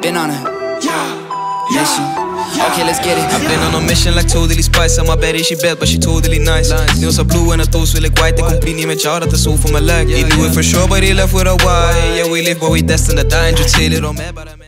Been on a mission. Okay, let's get it. I've been on a mission like totally spice. I'm bad is she bad, but she totally nice. Nails are blue and her toes feel like white. Det kunne blive niet met jou, dat er zo for my leg. He knew it for sure, but he left with a why. Yeah, we live, but we destined to die. And you tell it on me, but